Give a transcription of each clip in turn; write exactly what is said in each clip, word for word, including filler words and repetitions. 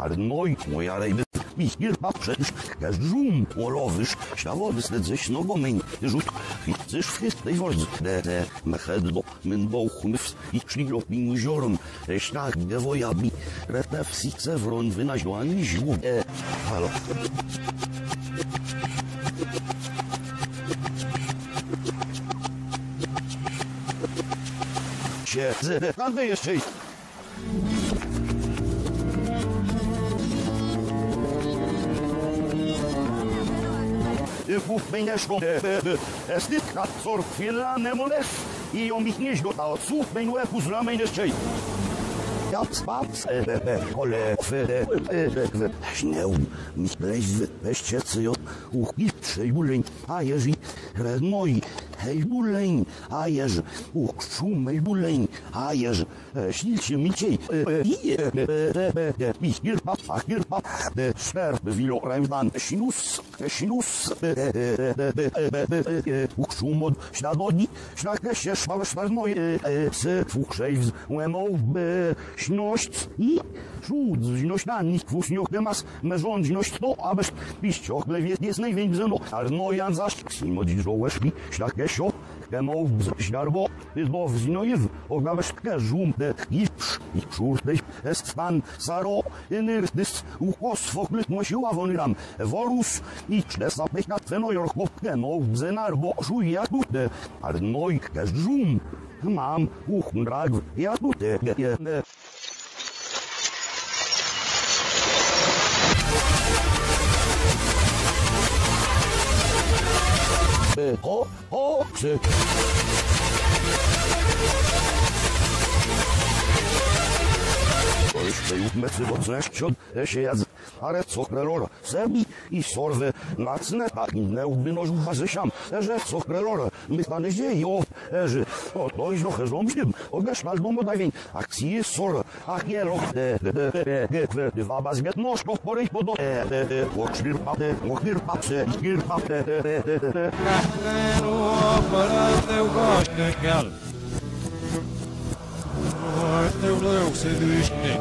ar noi, moja rejby, mich girpa przecież, każ żum, olowysz, ślawody sled ze śnogomeń, rzut, i chcesz w tej wodzy, de, de, mechedlo, min bochmys, i szlilo mi jeziorem, reśnach, dewojabi, retef, sice, wron, wynaźlo, ani źlu, e, halo. Się, ze, kandy jeszcze. Uf, będziesz go, es nicht grad zur Fila nemoles, i om ich nicht dort aus, such, wenn du etwas ramen ist, schei. Ja, spaps, kole, schnell, mich blejzwy, weźcie, jo, uch, gitrze, juleń, a jeży, redmoj, hej, juleń, a jeży, uch, szumej, juleń, a jeży, śnilcie mi ciej, mich girpa, a girpa, szwer, wilo, rejdan, sinus, sinus, uch, szumod, śladodni, ślakeście, szwale, szwarnoj, se, fuch, szejwz, uemow, Schnost i szut, znoś na nich wusnioch demas, mezon znoś to, abeś piścioch, lewie jest największy, no, arno jan zaś, ksimo dziżołeszki, ślakesio, kemow, ślarbo, izbow zinojew, ogawesz keżum, de gipsz, i szurtej, est stan, saro, inyrtys, ukos, foklyt, mosiła woniram, worus, i czlesa pechna, twenojor, chłop, kemow, zenarbo, szuja, de, arnoj, keżum, mam, uch, drag, ja tutaj, ja, ho, ho, psy. Jeszcze już mecy do zeszczot, się jadz, ale co krelora, sebi i sorwy nacne, tak inne ubynożu bazysiam, że co krelora, my stane dzieje, o, że, o, to jest trochę złomszym, ogesz nas domu dawień, akcje sor, ach nie roch, dwa bazget nożko, poryś podo, oczirpa, oczirpa, oczirpa, Teu leu sedüşni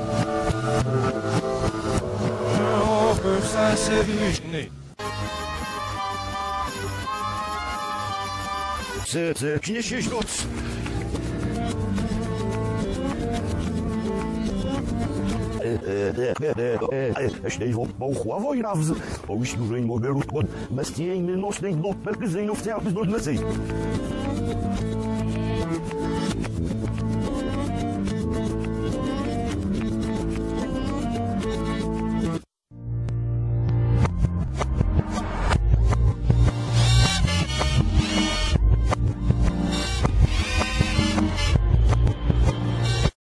Okursa sedüşni Se, se, kniesie śroc. Jeśli bauchła wojna wz, oś dużej mogę ród pod bestiejny nośnej do perkyzyjnów, co ja by zdolny